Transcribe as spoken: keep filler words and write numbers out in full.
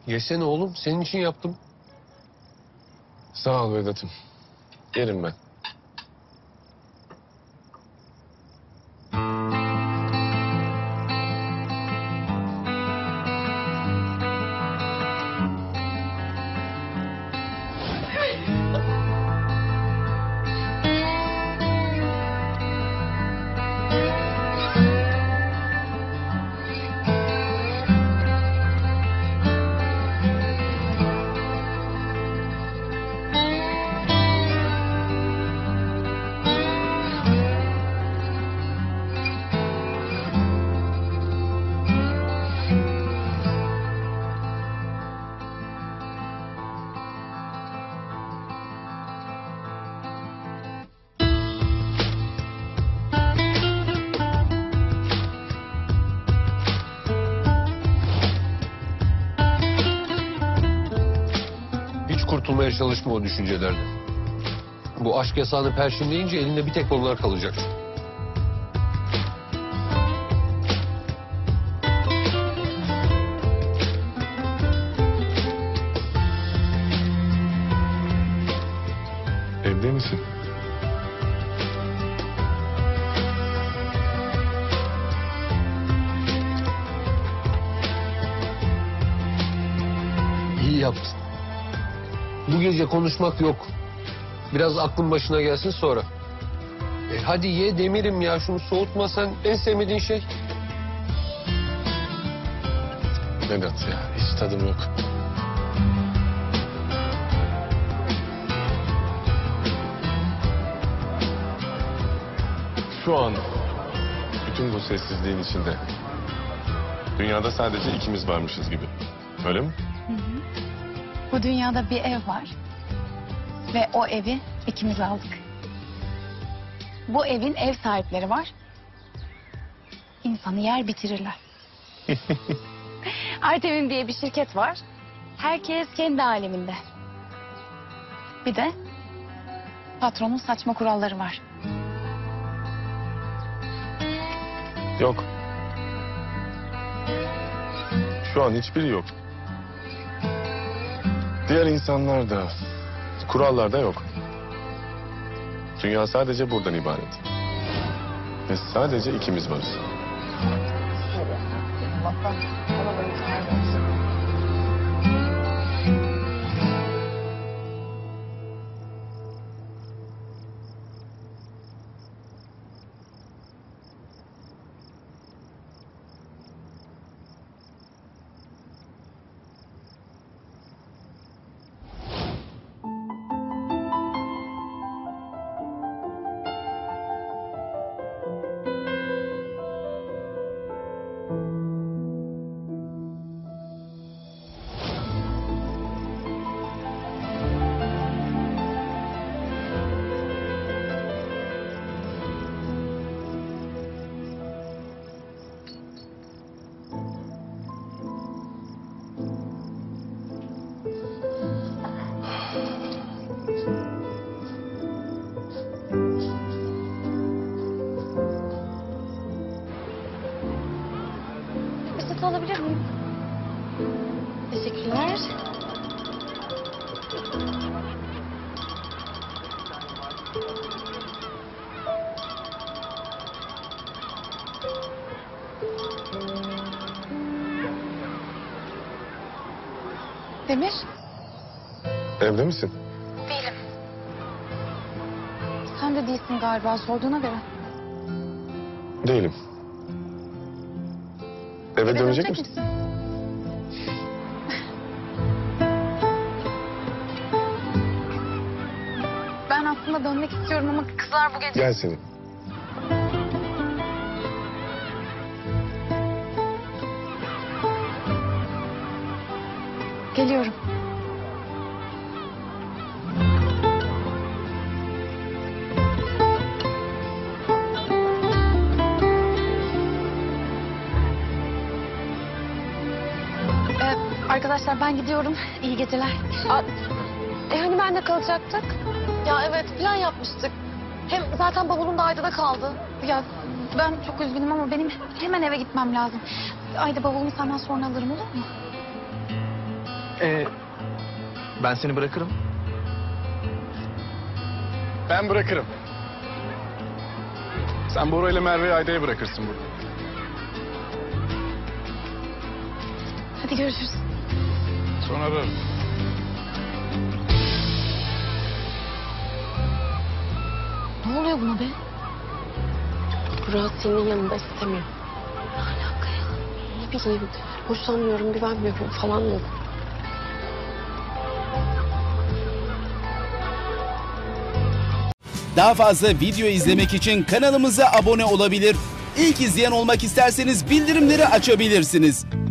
Yesene oğlum, senin için yaptım. Sağ ol Vedat'ım. Yerim ben. Hiç kurtulmaya çalışma o düşüncelerden. Bu aşk yasağını perşinleyince elinde bir tek onlar kalacak. Evde misin? İyi yaptın. Bu gece konuşmak yok. Biraz aklın başına gelsin sonra. E hadi ye Demir'im ya, şunu soğutma sen. En sevmediğin şey. Vedat ya, hiç tadım yok. Şu an bütün bu sessizliğin içinde dünyada sadece ikimiz varmışız gibi. Öyle mi? Hı hı. Bu dünyada bir ev var. Ve o evi ikimiz aldık. Bu evin ev sahipleri var. İnsanı yer bitirirler. Artemim diye bir şirket var. Herkes kendi aleminde. Bir de patronun saçma kuralları var. Yok. Şu an hiçbiri yok. Diğer insanlar da, kurallar da yok. Dünya sadece buradan ibaret. Ve sadece ikimiz varız. Peçete alabilir miyim? Teşekkürler. Demir. Evde misin? Değilim. Sen de değilsin galiba sorduğuna göre. Değilim. Eve, Eve dönecek, dönecek misin? misin? Ben aslında dönmek istiyorum ama kızlar bu gece... Gel senin. Geliyorum. Ee, arkadaşlar ben gidiyorum. İyi geceler. Aa, e hani ben de kalacaktık? Ya evet plan yapmıştık. Hem zaten bavulum da Ayda'da kaldı. Ya ben çok üzgünüm ama benim hemen eve gitmem lazım. Ayda bavulumu senden sonra alırım, olur mu? Ee, ben seni bırakırım. Ben bırakırım. Sen Bora ile Merve'yi Ayda'ya bırakırsın burada. Hadi görüşürüz. Sonra ararım. Ne oluyor buna be? Murat senin yanında istemiyor. Ne alaka ya? Ne bileyim. Hoşlanmıyorum, güvenmiyorum falan mı? Daha fazla video izlemek için kanalımıza abone olabilir. İlk izleyen olmak isterseniz bildirimleri açabilirsiniz.